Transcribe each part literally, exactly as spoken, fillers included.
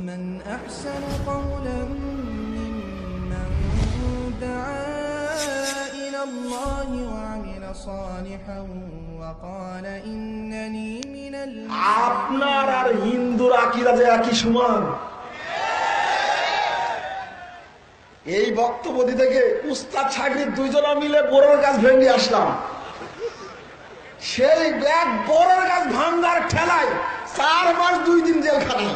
ومن أحسن قولا ممن دعا إلى الله وعمل صالحا وقال إنني من المسلمين আপনার আর হিন্দুর আকীদা যে একই সমান। এই বক্তব্য থেকে উস্তাদ ছাগির দুইজনা মিলে বড়র গাছ ভেঙে আসলাম। সেই ব্যাগ বড়র গাছ ভাঙ্গার ঠেলায় চার মাস দুই দিন জেলখানায়।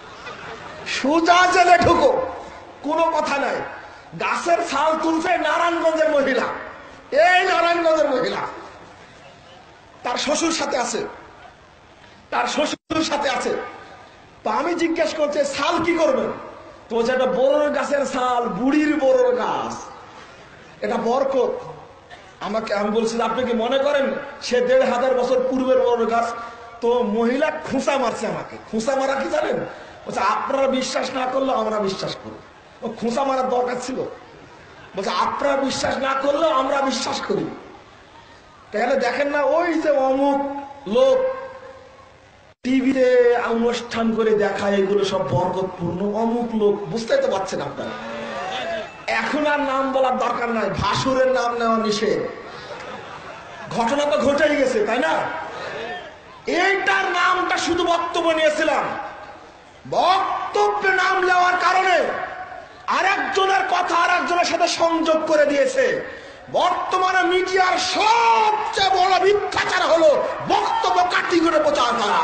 সোজা জেলে ঢুকো, কোনো কথা নাই। গাছের ছাল তুলছে নারায়ণগঞ্জের মহিলা, এই নারায়ণগঞ্জের মহিলা তার শ্বশুর সাথে আছে, তার শ্বশুর সাথে আছে। তো আমি জিজ্ঞেস করছি ছাল কি করবেন? তো যেটা বড়র গাছের ছাল, বুড়ির বড়র গাছ, এটা বরকত। আমাকে আমি বলছি আপনি কি মনে করেন সে দেড় হাজার বছর পূর্বের বড়র গাছ? তো মহিলা খুঁচা মারছে আমাকে। খুঁচা মারা কি জানেন? বলছে আপনারা বিশ্বাস না করলে আমরা বিশ্বাস করি। ও খুঁচা মারার দরকার ছিল। বলছে আপনারা বিশ্বাস না করলে আমরা বিশ্বাস করি। তাহলে দেখেন না, ওই যে অমুক লোক টিভিতে অনুষ্ঠান করে দেখায় এগুলো সব বরকতপূর্ণ, অমুক লোক, বুঝতে তো পারছেন আপনারা। এখন আর নাম বলার দরকার নাই, ভাসুরের নাম নেওয়া নিষেধ। ঘটনা তো ঘটেই গেছে, তাই না? এইটার নামটা শুধু বক্তব্য নিয়েছিলাম। বক্তব্যে নাম নেওয়ার কারণে আরেকজনের কথা আরেকজনের সাথে সংযোগ করে দিয়েছে। বর্তমানে মিডিয়ার সবচেয়ে বড় মিথ্যাচার হলো বক্তব্য কাটি করে প্রচার করা।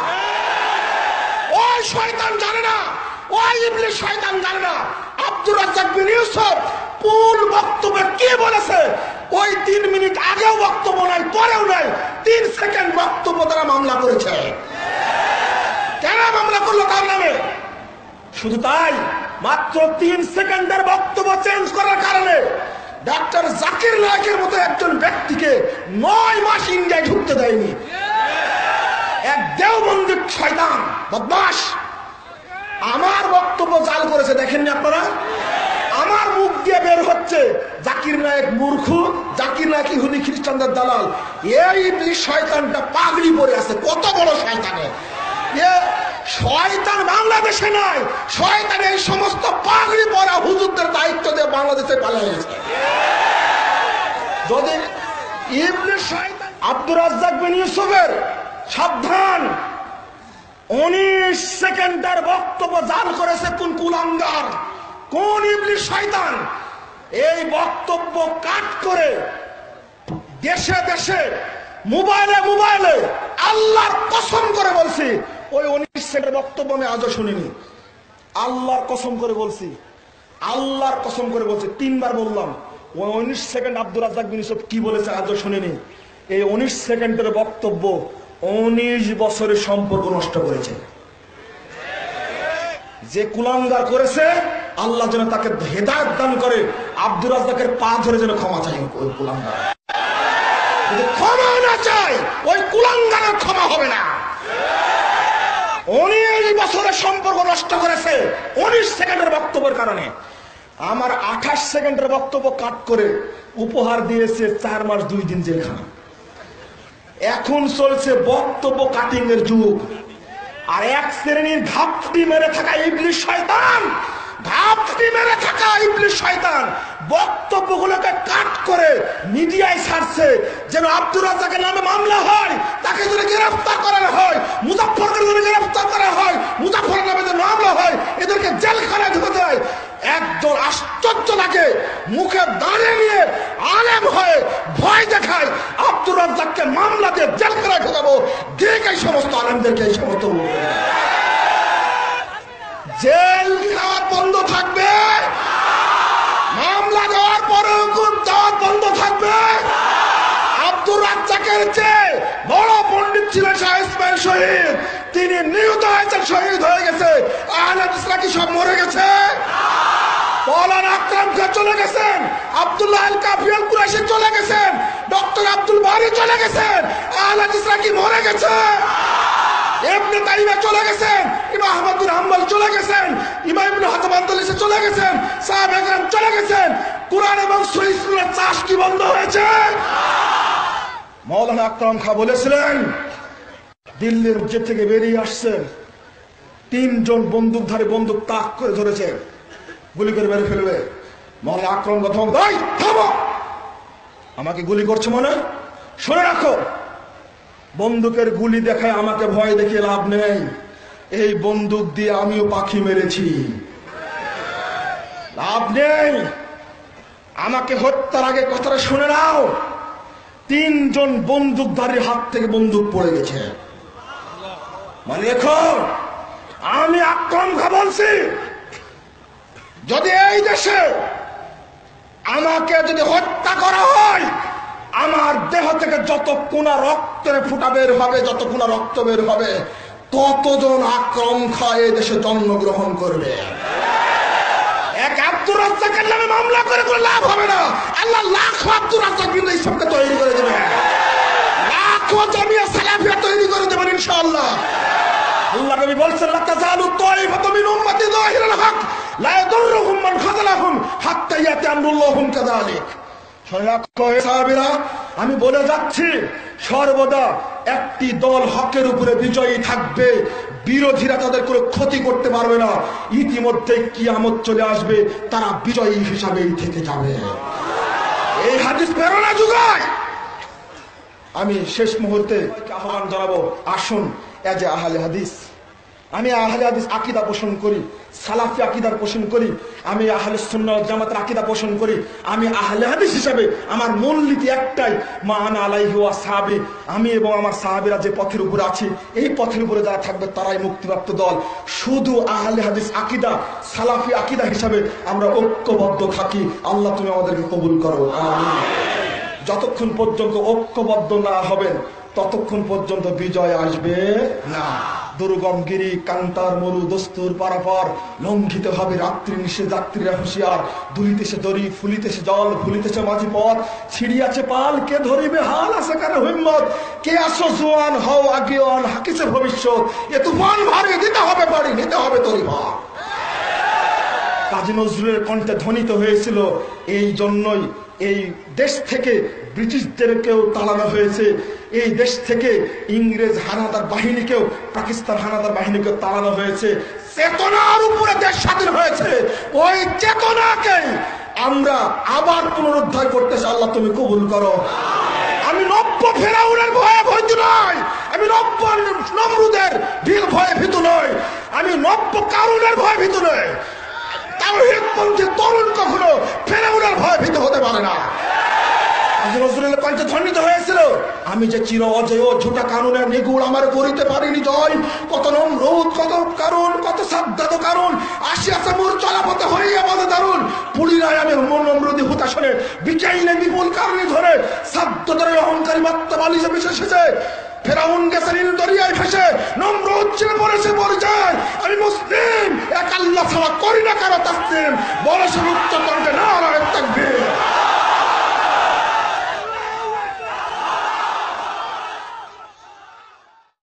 ওই শয়তান জানে না, ওই ইবলিস শয়তান জানে না আব্দুর রাজ্জাক বিন ইউসুফ কোন বক্তব্যে কি বলেছে। ওই তিন মিনিট আগেও বক্তব্য নাই, পরেও নাই, তিন সেকেন্ড বক্তব্য তারা মামলা করেছে। কেন মামলা করলো? তার নামে। শুধু তাই, মাত্র তিন সেকেন্ডের বক্তব্য চেঞ্জ করার কারণে ডাক্তার জাকির নায়েকের মতো একজন ব্যক্তিকে নয় মাস ইন্ডিয়ায় ঢুকতে দেয়নি। এক দেওবন্দি শয়তান বদমাশ আমার বক্তব্য জাল করেছে। দেখেননি আপনারা? আমার মুখ দিয়ে বের হচ্ছে জাকির নায়েক মূর্খ, জাকির নায়েক ইহুদি খ্রিস্টানদের দালাল। এই ইবলিস শয়তানটা পাগড়ি পরে আছে। কত বড় শয়তানে! এ শয়তান বাংলাদেশে নাই, শয়তান এই সমস্ত পাগড়ি পরা হুজুরদের দায়িত্ব দিয়ে বাংলাদেশে পালিয়ে গেছে। যদি ইবলিস শয়তান আব্দুর রাজ্জাক বিন ইউসুফের সাবধান, উনিশ সেকেন্ডের বক্তব্য জাল করেছে কোন কুলাঙ্গার, কোন ইবলিস শয়তান। এই বক্তব্য কাট করে দেশে দেশে মোবাইলে মোবাইলে আল্লাহর কসম করে বলছি ওই উনিশ সেকেন্ডের বক্তব্য আমি আজও শুনিনি। আল্লাহর কসম করে বলছি, আল্লাহর কসম করে বলছি, তিনবার বললাম ওই উনিশ সেকেন্ড আব্দুর রাজ্জাক বিন ইউসুফ কি বলেছে আজও শুনিনি। এই উনিশ সেকেন্ডের বক্তব্য উনিশ বছরের সম্পর্ক নষ্ট করেছে। যে কুলাঙ্গার করেছে আল্লাহ যেন তাকে হেদায়েত দান করে। আব্দুর রাজ্জাকের পা ধরে যেন ক্ষমা চাই ওই কুলাঙ্গার। যদি ক্ষমা না চাই ওই কুলাঙ্গারের ক্ষমা হবে না। উনিশ বছরের সম্পর্ক নষ্ট করেছে উনিশ সেকেন্ডের বক্তব্যের কারণে। আমার আঠাশ সেকেন্ডের বক্তব্য কাট করে উপহার দিয়েছে চার মাস দুই দিন জেলখানা। এখন চলছে বক্তব্য কাটিং এর যুগ। আর এক শ্রেণীর ঘাপটি মেরে থাকা ইবলিস শয়তান, ঘাপটি মেরে থাকা ইবলিস শয়তান বক্তব্যগুলোকে কাট করে মিডিয়ায় ছাড়ছে যেন আব্দুর রাজ্জাকের নামে মামলা হয়, তাকে যদি গ্রেফতার করা হয়, মুজাফফরকে যদি গ্রেফতার করা হয়, মুজাফফরের নামে যদি মামলা হয়, এদেরকে জেলখানায় ঢুকে দেয়। একজন আশ্চর্য লাগে, মুখে দাঁড়িয়ে নিয়ে আলেম হয়ে ভয় দেখায় আব্দুর রাজ্জাককে মামলা দিয়ে জেলখানায় ঢুকাবো। ঠিক এই সমস্ত আলেমদেরকে এই সমস্ত জেল খাওয়া বন্ধ থাকবে, মামলা দেওয়ার পরে হুকুম দেওয়া বন্ধ থাকবে। আব্দুর রাজ্জাকের চেয়ে বড় পণ্ডিত ছিলেন শাহ ইসমাইল শহীদ, তিনি নিহত হয়েছেন, শহীদ হয়ে গেছে। আহলে হাদিসরা কি সব মরে গেছে? মওলানা আকরাম খান চলে গেছেন, আব্দুল্লাহ আল কাফি আল কুরাইশি চলে গেছেন, ডক্টর আব্দুল বারী চলে গেছেন। আহলে হাদিসরা কি মরে গেছে? ইবনে তাইমিয়া চলে গেছেন, ইমাম আহমদ বিন হাম্বল চলে গেছেন, ইমাম ইবনে হাজার আন্দালুসি চলে গেছেন, সাহাবা একরাম চলে গেছেন। কুরআন এবং সহিহ সুন্নাহর চাষ কি বন্ধ হয়েছে? মওলানা আকরাম খান বলেছিলেন, দিল্লির মসজিদ থেকে বেরিয়ে আসছেন, তিনজন বন্দুকধারী বন্দুক তাক করে ধরেছে, গুলি করে মেরে ফেলবে। মহল্লা আক্রমণ কথা থামো, আমাকে গুলি করছে মনে, শুনে রাখো বন্দুকের গুলি দেখায় আমাকে ভয় দেখিয়ে লাভ নেই। এই বন্দুক দিয়ে আমিও পাখি মেরেছি, লাভ নেই। আমাকে হত্যার আগে কথাটা শুনে নাও, তিনজন বন্দুকধারীর হাত থেকে বন্দুক পড়ে গেছে। মানে দেখো আমি আক্রমণ খা বলছি, যদি এই দেশে আমাকে যদি হত্যা করা হয়, আমার দেহ থেকে যত কোনা রক্তের ফুটা বের হবে, যত কোনা রক্ত বের হবে, ততজন আক্রমণ খায় এই দেশে জন্মগ্রহণ করবে। এক আব্দুর রাজ্জাকের নামে মামলা করে কোনো লাভ হবে না। আল্লাহ লাখ আব্দুর রাজ্জাক বিন ইসলামকে তৈরি করে দেবে, লাখ জামিয়া সালাফিয়া তৈরি করে দেবেন ইনশাআল্লাহ। আল্লাহ নবী বলেছেন লা তাজালু তাইফাতু মিন উম্মতি যাহিরাল হক লা ইয়াদুররুহুম মান খাযালাহুম হাত্তা ইয়াতি আমরুল্লাহুম কাযালিক। সাহাবীরা, আমি বলে যাচ্ছি সর্বদা একটি দল হকের উপরে বিজয়ী থাকবে, বিরোধীরা তাদের কোনো ক্ষতি করতে পারবে না। ইতিমধ্যে কিয়ামত চলে আসবে, তারা বিজয়ী হিসাবেই থেকে যাবে। এই হাদিস প্রেরণা যোগায়। আমি শেষ মুহূর্তে আহ্বান জানাবো, আসুন এজ এ আহলে হাদিস, আমি আহলে হাদিস আকীদা পোষণ করি, সালাফি আকীদার পোষণ করি, আমি আহলে সুন্নাহ ওয়াল জামাতের আকীদা পোষণ করি। আমি আহলে হাদিস হিসাবে আমার মূলনীতি একটাই, মা আনা আলাইহি ওয়া আসহাবি, আমি এবং আমার সাহাবীরা যে পথের উপরে আছি, এই পথের উপরে যারা থাকবে তারাই মুক্তিপ্রাপ্ত দল। শুধু আহলে হাদিস আকীদা, সালাফি আকীদা হিসাবে আমরা ঐক্যবদ্ধ থাকি। আল্লাহ তুমি আমাদেরকে কবুল করো, আমিন। যতক্ষণ পর্যন্ত ঐক্যবদ্ধ না হবেন ততক্ষণ পর্যন্ত বিজয় আসবে না। দুর্গম গিরি, কান্তার মরু, দস্তুর পারাপার লঙ্ঘিত হবে রাত্রি নিশে, যাত্রীরা হুঁশিয়ার। দুলিতেছে দড়ি, ফুলিতেছে জল, ভুলিতেছে মাঝি পথ, ছিড়িয়াছে পাল, কে ধরিবে হাল, আছে কার হিম্মত, কে আসো জোয়ান হও আগেওয়ান, হাকিছে ভবিষ্যৎ, এ তুফান ভারী, দিতে হবে বাড়ি, নিতে হবে তরিমা। কাজী নজরুলের কণ্ঠে ধ্বনিত হয়েছিল, এই জন্যই এই দেশ থেকে ব্রিটিশদেরকেও তাড়ানো হয়েছে, এই দেশ থেকে ইংরেজ হানাদার বাহিনীকেও, পাকিস্তান হানাদার বাহিনীকেও তাড়ানো হয়েছে। চেতনার উপরে দেশ স্বাধীন হয়েছে, ওই চেতনাকে আমরা আবার পুনরুদ্ধার করতেছি। আল্লাহ তুমি কবুল করো। আমি নব্য ফেরাউনের ভয়ে ভীতু নই, আমি নব্য নমরুদের ভয়ে ভীতু নই, আমি নব্য কারুনের ভয়ে ভীতু নই। তাওহীদপন্থী তরুণ কখনো ফেরাউনের ভয়ে ভীত হতে পারে না। নজরুলের কণ্ঠে ধ্বনিত হয়েছিল, আমি যে চির অজেয় ঝুটা কানুনের নিগুড় আমার করিতে পারিনি জয়, কত নমরুদ, কত কারণ, কত সাদ্দাত কারণ, আসিয়াছে মোর চলাপথে হইয়া বলে দারুণ, পুলিরায় আমি নমরুদি হুতাশনে বিচাইলে বিপুল কারণে ধরে, সাদ্দাতের অহংকারী মাত্রা বালিশে ভেসে এসেছে, ফেরাউন গেছে নীল দরিয়ায় ভেসে, নমরুদ ছেড়ে পড়েছে পরিচয়। আমি মুসলিম, এক আল্লাহ ছাড়া করি না কারো তাসলিম, বলে সে উচ্চ কণ্ঠে নারায়ে তাকবীর।